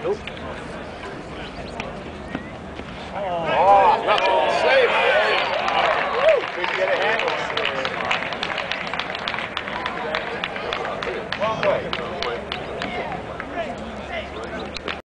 Oh, nothing. Save. Did you get a handle? Wrong way.